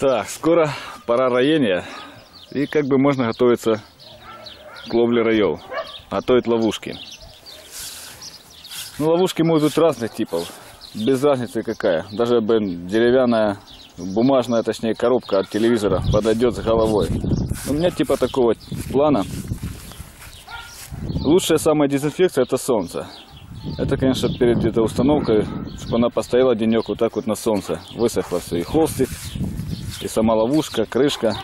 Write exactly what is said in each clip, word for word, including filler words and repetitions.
Так, скоро пора роения, и как бы можно готовиться к ловле раев, готовить ловушки. Ну, ловушки могут быть разных типов, без разницы какая. Даже блин, деревянная, бумажная, точнее, коробка от телевизора подойдет с головой. У меня типа такого плана. Лучшая самая дезинфекция — это солнце. Это, конечно, перед этой установкой, чтобы она постояла денек вот так вот на солнце. Высохло все, и холстик, и сама ловушка, крышка.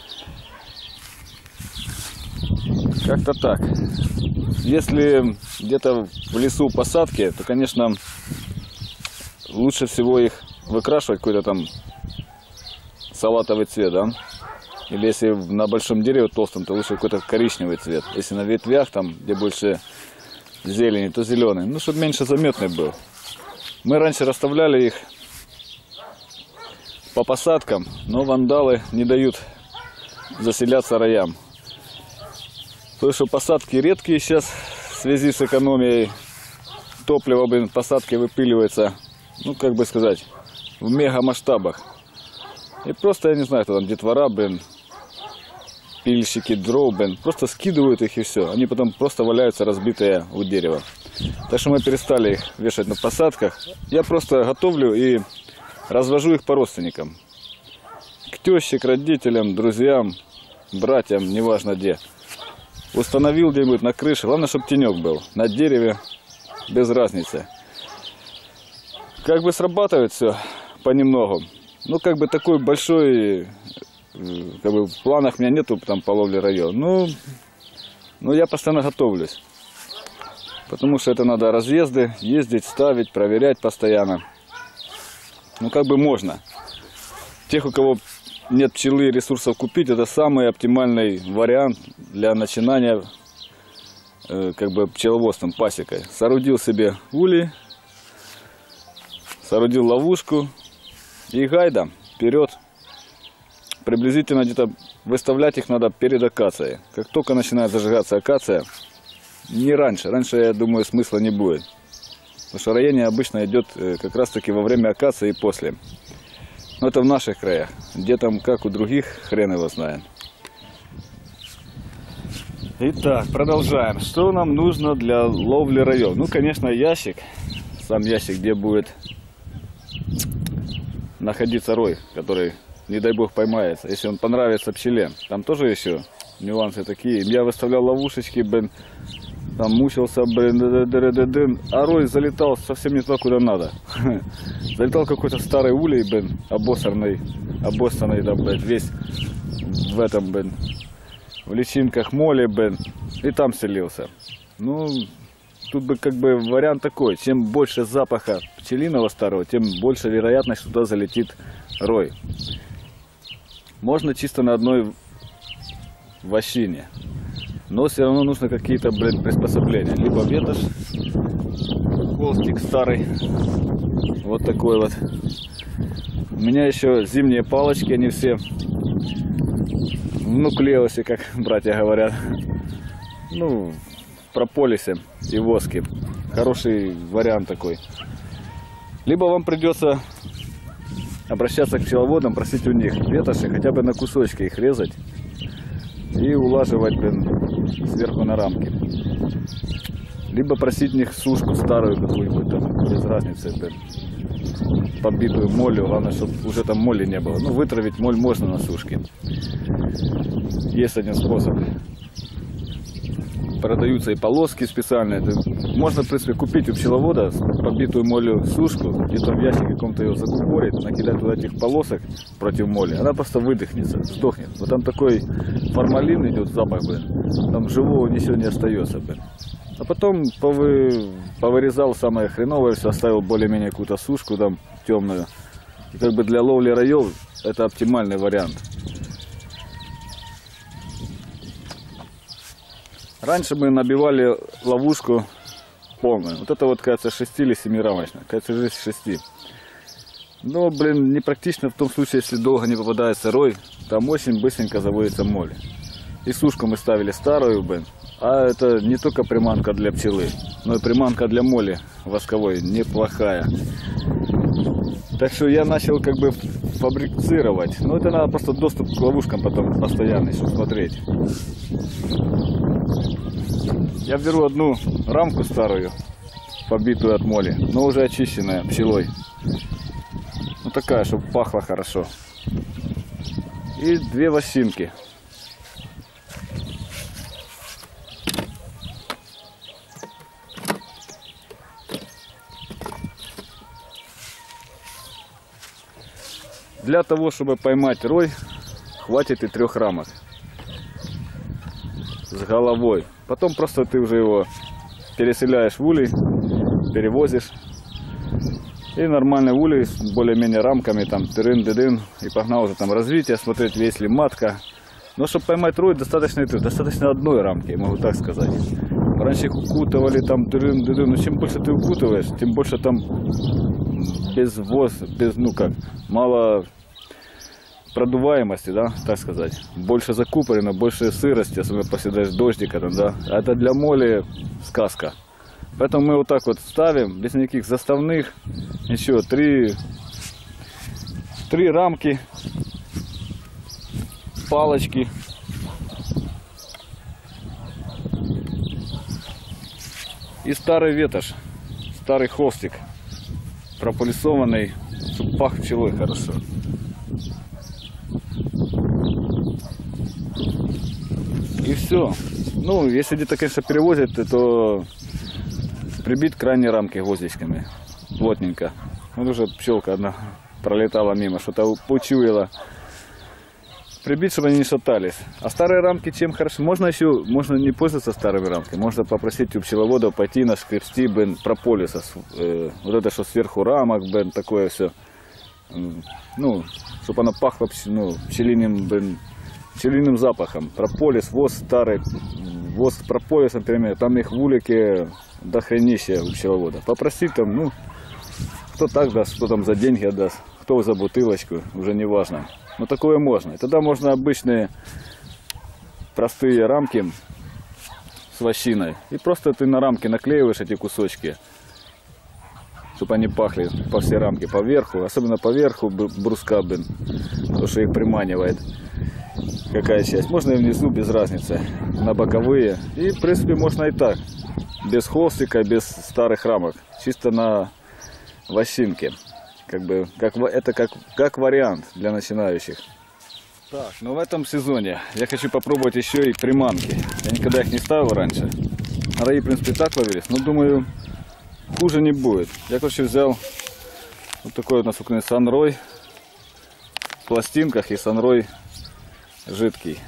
Как-то так. Если где-то в лесу посадки, то, конечно, лучше всего их выкрашивать какой-то там салатовый цвет, да? Или если на большом дереве толстом, то лучше какой-то коричневый цвет. Если на ветвях, там, где больше зелени, то зеленый. Ну, чтобы меньше заметный был. Мы раньше расставляли их по посадкам, но вандалы не дают заселяться роям. Потому что посадки редкие сейчас в связи с экономией топлива, блин, посадки выпиливаются, ну, как бы сказать, в мега масштабах. И просто, я не знаю, кто там, детвора, блин, пильщики дров, блин, просто скидывают их и все. Они потом просто валяются разбитые у дерева. Так что мы перестали их вешать на посадках. Я просто готовлю и развожу их по родственникам. К теще, к родителям, друзьям, братьям, неважно где. Установил где-нибудь на крыше. Главное, чтобы тенек был. На дереве, без разницы. Как бы срабатывает все понемногу. Ну, как бы такой большой, как бы в планах у меня нету там по ловле раев. Ну, ну, я постоянно готовлюсь. Потому что это надо разъезды, ездить, ставить, проверять постоянно. Ну, как бы можно. Тех, у кого нет пчелы и ресурсов купить, это самый оптимальный вариант для начинания э, как бы пчеловодством, пасекой. Соорудил себе улей, соорудил ловушку и гайда вперед. Приблизительно где-то выставлять их надо перед акацией. Как только начинает зажигаться акация, не раньше. Раньше, я думаю, смысла не будет. Потому что роение обычно идет как раз таки во время акации и после. Но это в наших краях. Где там, как у других, хрен его знает. Итак, продолжаем. Что нам нужно для ловли раев? Ну, конечно, ящик. Сам ящик, где будет находиться рой, который, не дай бог, поймается. Если он понравится пчеле. Там тоже еще нюансы такие. Я выставлял ловушечки, блин, там мучился, блин, а рой залетал совсем не туда, куда надо. Залетал какой-то старый улей, блин, обосранный, обоссанный, там, блин, весь в этом, блин, в личинках моли, блин, и там селился. Ну, тут бы как бы вариант такой: чем больше запаха пчелиного старого, тем больше вероятность, что туда залетит рой. Можно чисто на одной вощине. Но все равно нужно какие-то, блин, приспособления. Либо ветошь, холстик старый, вот такой вот. У меня еще зимние палочки, они все в нуклеусе, как братья говорят. Ну, в прополисе и воске. Хороший вариант такой. Либо вам придется обращаться к пчеловодам, просить у них ветоши, хотя бы на кусочки их резать и улаживать, блин, сверху на рамки. Либо просить у них сушку старую какую-нибудь, там, без разницы, блин, побитую молью. Главное, чтобы уже там моли не было. Ну, вытравить моль можно на сушке. Есть один способ. Продаются и полоски специальные. Можно, в принципе, купить у пчеловода побитую молью сушку, где-то в ящике каком-то ее закупорить, накидать туда этих полосок против моли. Она просто выдохнется, сдохнет. Вот там такой формалин идет, запах, блин. Там живого ничего не остается, блин. А потом повы... повырезал самое хреновое, все оставил более-менее какую-то сушку там темную. И как бы для ловли раев это оптимальный вариант. Раньше мы набивали ловушку полную. Вот это вот, кажется, шести или семирамочная. Кажется, здесь шести. Но, блин, непрактично в том случае, если долго не попадается рой. Там очень быстренько заводится моль. И сушку мы ставили старую, блин. А это не только приманка для пчелы, но и приманка для моли восковой неплохая. Так что я начал как бы фабрицировать. Но это надо просто доступ к ловушкам потом постоянный, чтобы смотреть. Я беру одну рамку старую, побитую от моли, но уже очищенная пчелой. Ну такая, чтобы пахло хорошо. И две вощинки. Для того, чтобы поймать рой, хватит и трех рамок с головой. Потом просто ты уже его переселяешь в улей, перевозишь. И нормальный улей с более-менее рамками, там, тырын-дыдын, и погнал уже там развитие, смотреть, есть ли матка. Но чтобы поймать рой, достаточно, достаточно одной рамки, я могу так сказать. Раньше их укутывали, там, тырын-дыдын, но чем больше ты укутываешь, тем больше там без воз, без, ну как, мало продуваемости, да, так сказать. Больше закупорено, больше сырости, особенно после дождика, там, да. А это для моли сказка. Поэтому мы вот так вот ставим, без никаких заставных, еще три, три рамки, палочки. И старый ветошь, старый холстик, прополисованный, чтобы пах пчелой хорошо. И все. Ну, если где-то, конечно, перевозят, то прибить крайние рамки гвоздичками, плотненько. Вот уже пчелка одна пролетала мимо, что-то почуяла. Прибить, чтобы они не шатались. А старые рамки чем хорошо? Можно еще, можно не пользоваться старыми рамками, можно попросить у пчеловода пойти нашкрести бен прополиса. Э, вот это, что сверху рамок, бен, такое все. Ну, чтобы оно пахло, ну, пчелиным, бен, пчелиным запахом. Прополис, воз старый, воз с прополисом, например, там их в улике до хренища у пчеловода. Попросить там, ну, кто так даст, кто там за деньги отдаст, кто за бутылочку, уже не важно. Но такое можно. И тогда можно обычные простые рамки с вощиной. И просто ты на рамке наклеиваешь эти кусочки, чтобы они пахли по всей рамке, по верху. Особенно по верху бруска, блин, потому что их приманивает. Какая часть. Можно и внизу, без разницы. На боковые. И в принципе можно и так. Без холстика, без старых рамок. Чисто на вощинке. Как бы, как, это как, как вариант для начинающих. Так, но в этом сезоне я хочу попробовать еще и приманки. Я никогда их не ставил раньше. Раи, в принципе, так ловились, но думаю, хуже не будет. Я, короче, взял вот такой у нас санрой в пластинках и санрой жидкий.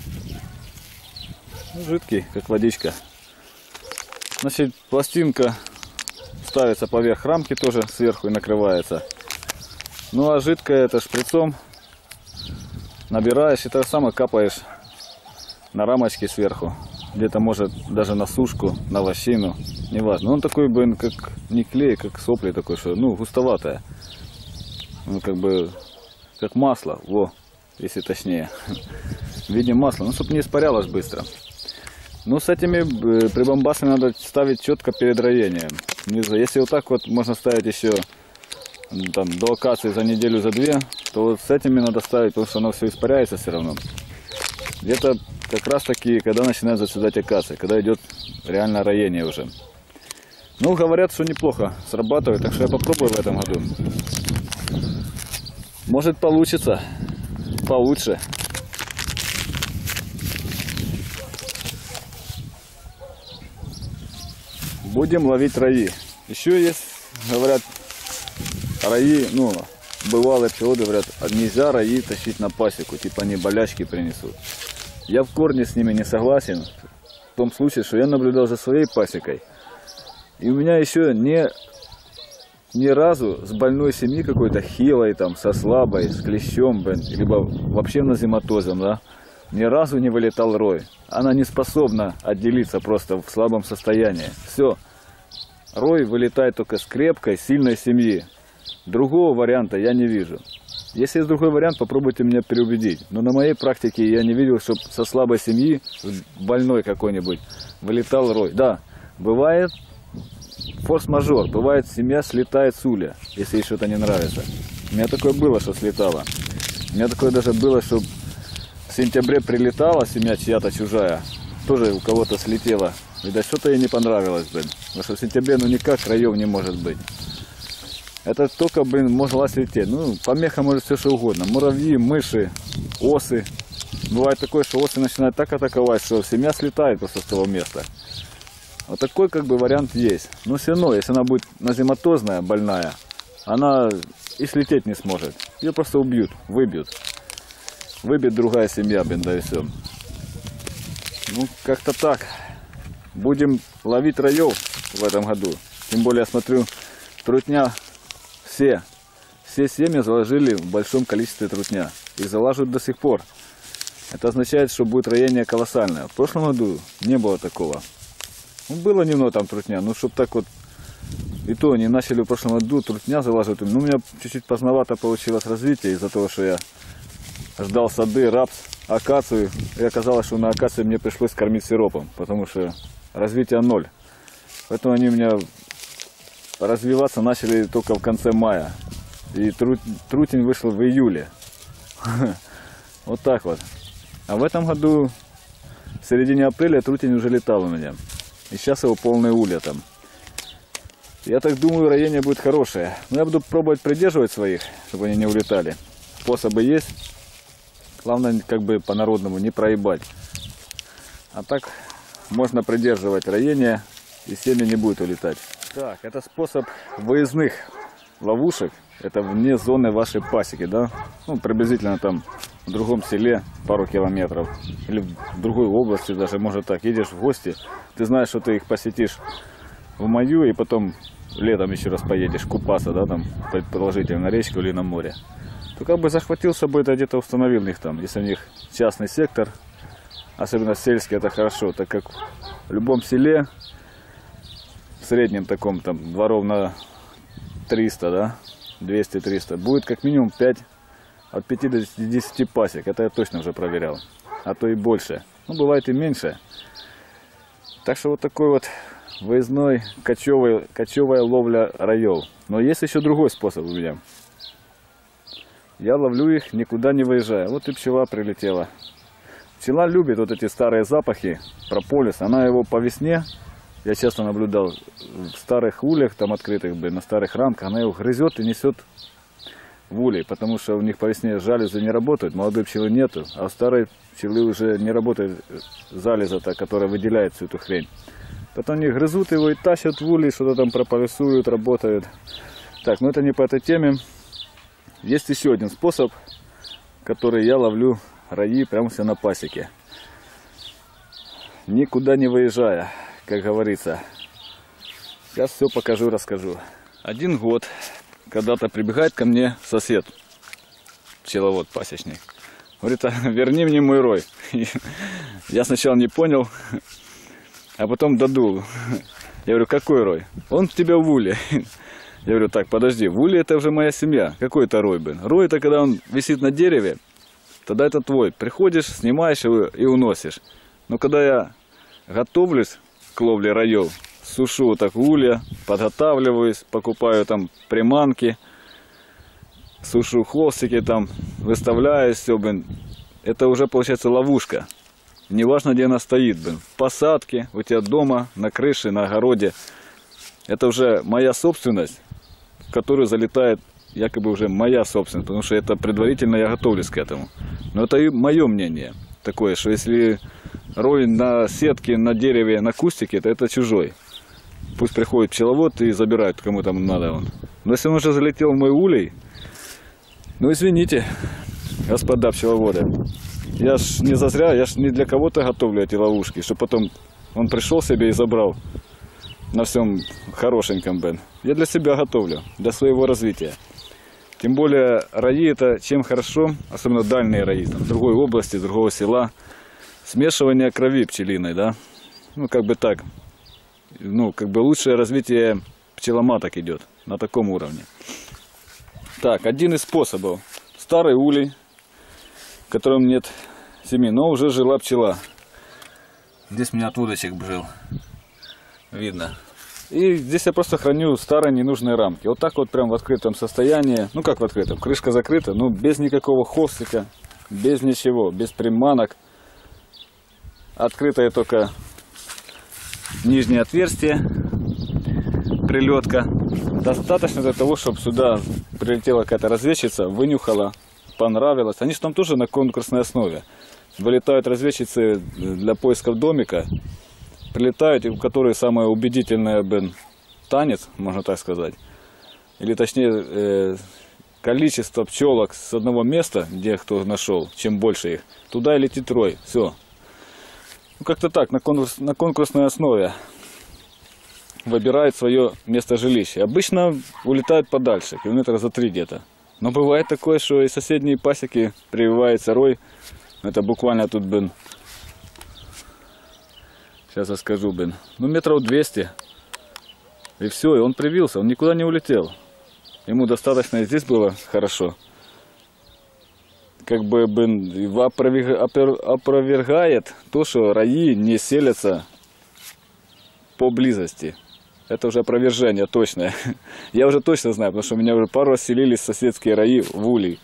Ну, жидкий, как водичка. Значит, пластинка ставится поверх рамки тоже сверху и накрывается. Ну а жидкое это шприцом набираешь и так само капаешь на рамочки сверху. Где-то может даже на сушку, на вощину, неважно. Он такой, блин, как не клей, как сопли такой, что, ну, густоватое. Ну, как бы, как масло, во, если точнее. В виде масла, ну, чтобы не испарялось быстро. Ну, с этими прибамбасами надо ставить четко перед роением. Если вот так вот можно ставить еще там, до акации за неделю, за две, то вот с этими надо ставить, потому что оно все испаряется все равно. Где-то как раз таки, когда начинает заседать акация, когда идет реально роение уже. Ну, говорят, что неплохо срабатывает, так что я попробую в этом году. Может получится получше. Будем ловить раи. Еще есть, говорят, раи, ну, бывалые пчеловоды говорят, нельзя раи тащить на пасеку, типа они болячки принесут. Я в корне с ними не согласен, в том случае, что я наблюдал за своей пасекой. И у меня еще не, ни разу с больной семьи какой-то хилой, там, со слабой, с клещом, блин, либо вообще назематозом, да, ни разу не вылетал рой. Она не способна отделиться просто в слабом состоянии. Все. Рой вылетает только с крепкой, сильной семьи. Другого варианта я не вижу. Если есть другой вариант, попробуйте меня переубедить. Но на моей практике я не видел, чтобы со слабой семьи, больной какой-нибудь, вылетал рой. Да, бывает форс-мажор, бывает семья слетает с уля, если ей что-то не нравится. У меня такое было, что слетало. У меня такое даже было, что в сентябре прилетала семья чья-то чужая. Тоже у кого-то слетела. Видать, что-то ей не понравилось, блин. Потому что в сентябре, ну никак краев не может быть. Это только, блин, могла слететь. Ну, помеха может все что угодно. Муравьи, мыши, осы. Бывает такое, что осы начинают так атаковать, что семья слетает просто с того места. Вот такой как бы вариант есть. Но все равно, если она будет назематозная, больная, она и слететь не сможет. Ее просто убьют, выбьют. Выбьет другая семья, блин, да и все. Ну, как-то так. Будем ловить раев в этом году. Тем более, я смотрю, трутня все. Все семьи заложили в большом количестве трутня. И залаживают до сих пор. Это означает, что будет роение колоссальное. В прошлом году не было такого. Ну, было немного там трутня, ну, чтобы так вот. И то они начали в прошлом году трутня залаживать. Ну, у меня чуть-чуть поздновато получилось развитие из-за того, что я ждал сады, рапс, акацию. И оказалось, что на акации мне пришлось кормить сиропом, потому что развитие ноль. Поэтому они у меня развиваться начали только в конце мая. И тру трутень вышел в июле. Вот так вот. А в этом году, в середине апреля, трутень уже летал у меня. И сейчас его полные улья там. Я так думаю, роение будет хорошее. Но я буду пробовать придерживать своих, чтобы они не улетали. Способы есть. Главное, как бы по-народному, не проебать. А так можно придерживать роение, и семя не будет улетать. Так, это способ выездных ловушек. Это вне зоны вашей пасеки, да? Ну, приблизительно там в другом селе пару километров. Или в другой области даже, может так. Едешь в гости, ты знаешь, что ты их посетишь в маю, и потом летом еще раз поедешь купаться, да, там, предположительно, на речку или на море. То как бы захватил, чтобы это где-то установил их там. Если у них частный сектор, особенно сельский, это хорошо, так как в любом селе, в среднем таком там дворов на триста, да, двести-триста, будет как минимум пять, от пяти до десяти пасек. Это я точно уже проверял. А то и больше. Ну, бывает и меньше. Так что вот такой вот выездной кочевый, кочевая ловля раев. Но есть еще другой способ у меня. Я ловлю их, никуда не выезжая. Вот и пчела прилетела. Пчела любит вот эти старые запахи, прополис. Она его по весне, я часто наблюдал, в старых ульях, там открытых, блин, на старых рамках, она его грызет и несет в улей, потому что у них по весне жалюзи не работают, молодой пчелы нету, а у старой пчелы уже не работает залеза-то, которая выделяет всю эту хрень. Потом они грызут его и тащат в улей, что-то там прополисуют, работают. Так, ну это не по этой теме. Есть еще один способ, который я ловлю раи прямо все на пасеке. Никуда не выезжая, как говорится. Сейчас все покажу, расскажу. Один год когда-то прибегает ко мне сосед, пчеловод пасечник. Говорит, верни мне мой рой. Я сначала не понял, а потом додул. Я говорю, какой рой? Он в тебя в уле. Я говорю, так, подожди, в уле это уже моя семья. Какой это рой, блин? Рой это когда он висит на дереве, тогда это твой. Приходишь, снимаешь его и уносишь. Но когда я готовлюсь к ловле раев, сушу так улья, подготавливаюсь, покупаю там приманки, сушу хвостики там, выставляю все, блин. Это уже получается ловушка. Неважно, где она стоит, блин. В посадке, у тебя дома, на крыше, на огороде. Это уже моя собственность, в которую залетает якобы уже моя собственность, потому что это предварительно я готовлюсь к этому. Но это и мое мнение такое, что если рой на сетке, на дереве, на кустике, то это чужой. Пусть приходит пчеловод и забирает, кому там надо он. Но если он уже залетел в мой улей, ну извините, господа пчеловоды. Я ж не зазря, я ж не для кого-то готовлю эти ловушки, чтобы потом он пришел себе и забрал на всем хорошеньком, блин. Я для себя готовлю, для своего развития. Тем более раи это чем хорошо, особенно дальние раи, там, в другой области, другого села. Смешивание крови пчелиной, да. Ну, как бы так. Ну, как бы лучшее развитие пчеломаток идет на таком уровне. Так, один из способов. Старый улей, в котором нет семьи, но уже жила пчела. Здесь у меня от удочек жил. Видно. И здесь я просто храню старые ненужные рамки. Вот так вот прям в открытом состоянии. Ну как в открытом? Крышка закрыта, но без никакого холстика, без ничего, без приманок. Открытое только нижнее отверстие, прилетка. Достаточно для того, чтобы сюда прилетела какая-то разведчица, вынюхала, понравилось. Они же там тоже на конкурсной основе. Вылетают разведчицы для поисков домика. Прилетают, и у которой самое убедительное бен, танец, можно так сказать. Или точнее э, количество пчелок с одного места, где кто нашел, чем больше их, туда и летит рой. Все. Ну, как-то так, на, конкурс, на конкурсной основе выбирает свое место жилища. Обычно улетают подальше, километра за три где-то. Но бывает такое, что и соседние пасеки прививается рой. Это буквально тут, блин, сейчас я скажу, блин, ну метров двести. И все, и он привился, он никуда не улетел. Ему достаточно и здесь было хорошо. Как бы, блин, опровергает то, что раи не селятся поблизости. Это уже опровержение точное. Я уже точно знаю, потому что у меня уже пару раз селились соседские раи в улей.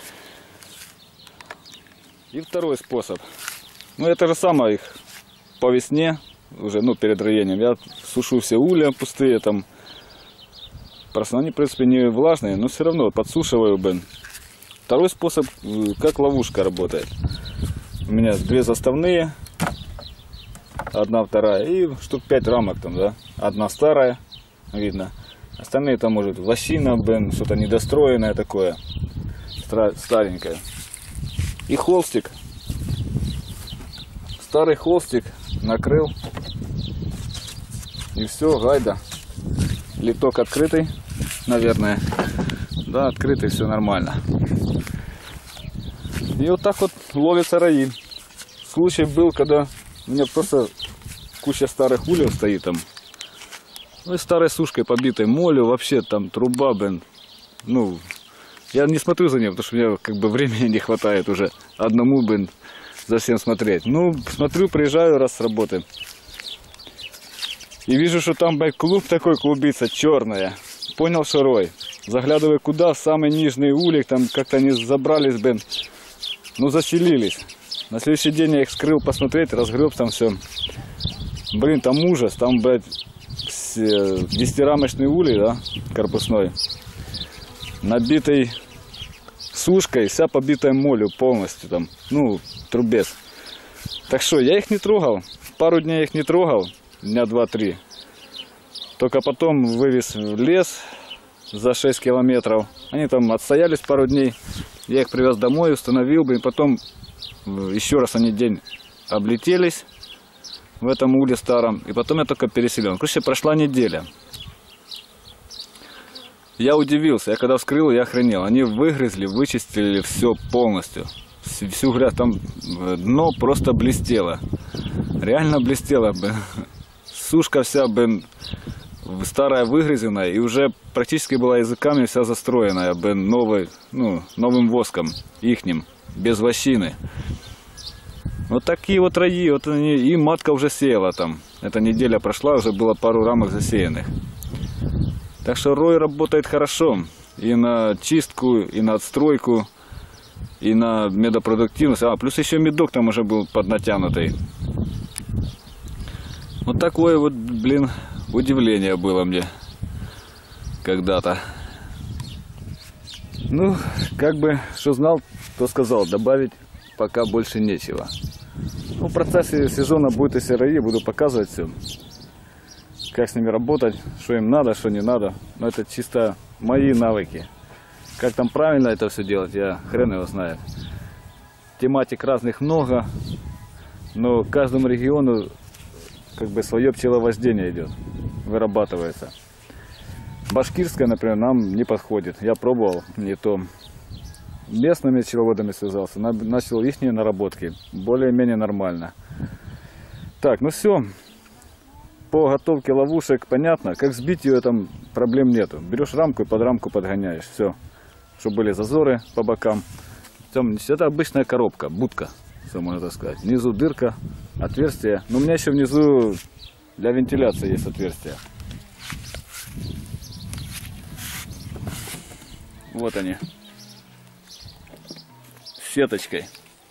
И второй способ. Ну, это же самое их по весне, уже, ну, перед роением. Я сушу все улья пустые, там. Просто они, в принципе, не влажные, но все равно подсушиваю, блин. Второй способ, как ловушка работает. У меня две заставные. Одна, вторая. И штук пять рамок там, да. Одна старая, видно. Остальные там, может, лощина, блин, что-то недостроенное такое. Старенькое. И холстик. Старый холстик накрыл. И все, гайда. Литок открытый, наверное. Да, открытый, все нормально. И вот так вот ловятся раи. Случай был, когда у меня просто куча старых ульев стоит там. Ну и старой сушкой побитой молью, вообще там труба, блин. Ну, я не смотрю за ним, потому что мне как бы времени не хватает уже одному, блин, за всем смотреть. Ну, смотрю, приезжаю раз с работы. И вижу, что там, блин, клуб такой клубится, черная. Понял, что рой. Заглядываю куда, в самый нижний улей, там как-то они забрались, блин. Ну, заселились. На следующий день я их скрыл посмотреть, разгреб там все. Блин, там ужас, там, блядь, десятирамочный улей, да, корпусной. Набитый сушкой, вся побитая молью полностью там, ну, трубец. Так что, я их не трогал, пару дней их не трогал, дня два-три. Только потом вывез в лес за шесть километров. Они там отстоялись пару дней, я их привез домой, установил, блин, потом еще раз они день облетелись в этом улье старом, и потом я только переселен. Короче, прошла неделя. Я удивился, я когда вскрыл, я охренел. Они выгрызли, вычистили все полностью. Всю грязь, там дно просто блестело. Реально блестело, блин. Сушка вся, блин, старая выгрызенная, и уже практически была языками вся застроенная, блин, новый, ну, новым воском, ихним, без вощины. Вот такие вот раи, вот они, и матка уже сеяла там. Эта неделя прошла, уже было пару рамок засеянных. Так что рой работает хорошо и на чистку, и на отстройку, и на медопродуктивность. А, плюс еще медок там уже был поднатянутый. Вот такое вот, блин, удивление было мне когда-то. Ну, как бы, что знал, то сказал. Добавить пока больше нечего. Ну, в процессе сезона будет и раи, буду показывать все. Как с ними работать, что им надо, что не надо. Но это чисто мои навыки. Как там правильно это все делать, я хрен его знает. Тематик разных много, но каждому региону как бы свое пчеловождение идет, вырабатывается. Башкирская, например, нам не подходит. Я пробовал, не то. Местными пчеловодами связался, начал их наработки. Более-менее нормально. Так, ну все. По готовке ловушек понятно. Как сбить ее, там проблем нету. Берешь рамку и под рамку подгоняешь. Все. Чтобы были зазоры по бокам. Это обычная коробка, будка, все можно так сказать. Внизу дырка, отверстие. Но у меня еще внизу для вентиляции есть отверстие. Вот они. С сеточкой.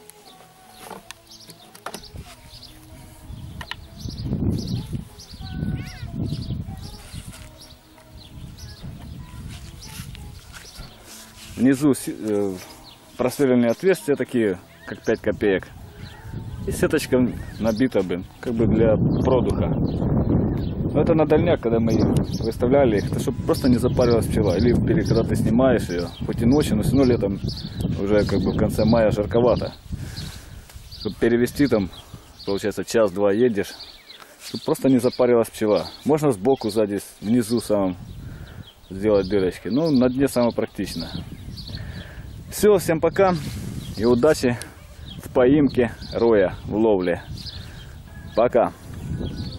Внизу э, просверленные отверстия такие, как пять копеек. И сеточка набита, блин, как бы для продуха. Но это на дальняк, когда мы выставляли их, чтобы просто не запарилась пчела. Или, или когда ты снимаешь ее, хоть и ночью, но все равно летом, уже как бы в конце мая жарковато. Чтобы перевести там, получается, час-два едешь, чтобы просто не запарилась пчела. Можно сбоку, сзади, внизу самом сделать дырочки. Ну, на дне самое практично. Все, всем пока и удачи в поимке роя, в ловле. Пока.